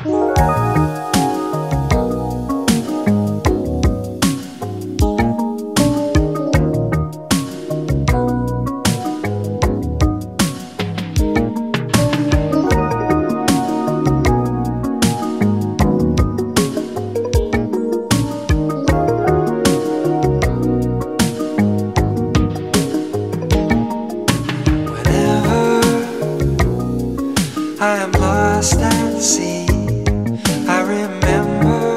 I am lost at sea. I remember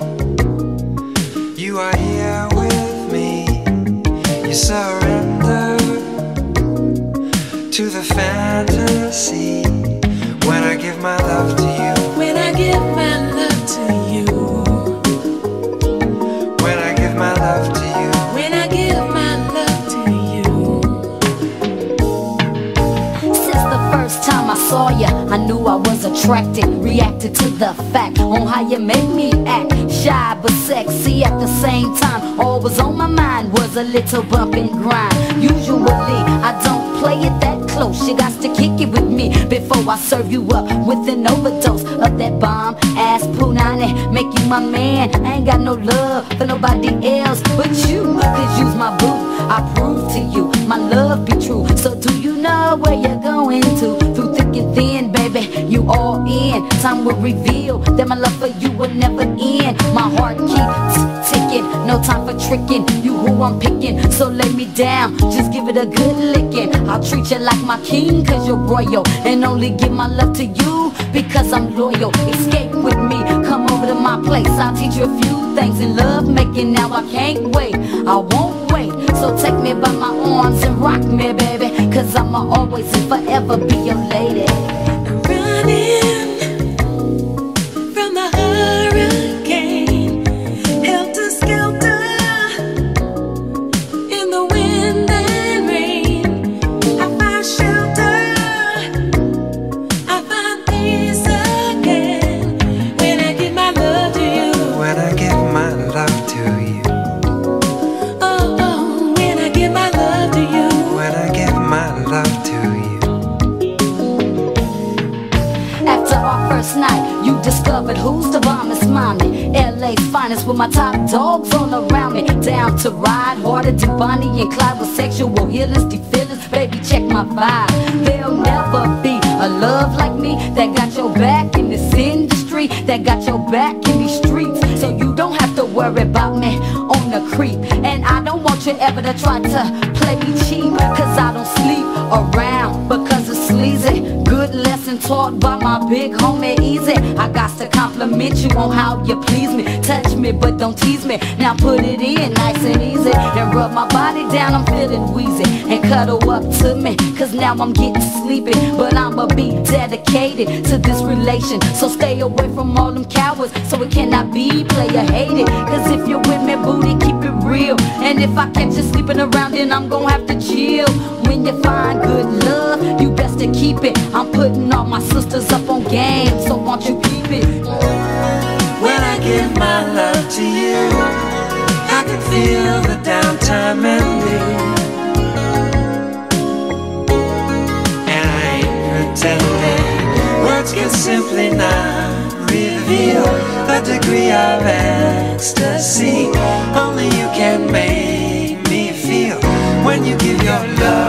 you are here with me. You surrender to the fantasy when I give my love to you. When I give my love to you. When I give my love to you. When I give my love to you. Since the first time I saw you, I knew I was attracted. Reacted to the fact on how you made me act. Shy but sexy at the same time. All was on my mind was a little bump and grind. Usually I don't play it that close. You got to kick it with me before I serve you up with an overdose of that bomb ass punani. Make you my man. I ain't got no love for nobody else but you. Cause you's my boo. I prove to you my love be true. So do you know where you're going to? Through thick and thin, baby, you all in. Time will reveal that my love for you will never end. My heart keeps ticking, no time for tricking. You who I'm picking, so lay me down, just give it a good licking. I'll treat you like my king cause you're royal, and only give my love to you because I'm loyal. Escape with me, come over to my place. I'll teach you a few things in love making. Now I can't wait, I won't wait. So take me by my arms and rock me, baby, cause I'ma always and forever be your lady. I'm running from the hurricane, helter skelter in the wind and rain. I find shelter, I find peace again when I give my love to you. When I give my love to you. Oh, oh, when I give my love to you. When I give my love to you. After our first night, you discovered who's the bombest mommy. LA's finest with my top dogs all around me. Down to ride, harder to Bonnie and Clyde with sexual healers, defillers. Baby, check my vibe. There'll never be a love like me that got your back in this industry, that got your back in these streets. So you don't have to worry about me on the creep. And I don't want you ever to try to play me cheap, cause I don't sleep around because it's sleazy. Good lesson taught by my big homie Easy. I got to compliment you on how you please me. Touch me but don't tease me. Now put it in nice and easy and rub my body down, I'm feeling wheezy. And cuddle up to me, cause now I'm getting sleepy. But I'ma be dedicated to this relation. So stay away from all them cowards, so it cannot be player hated. Cause if you're with me, booty, keep it real. And if I catch you sleeping around, then I'm gon' have to chill. When you find good love, you best to keep it. I'm putting all my sisters up on game, so won't you keep it? When I give my love to you, I can feel the downtime ending. And I ain't pretending. Words can simply not reveal the degree of ecstasy only you can make me feel when you give your love.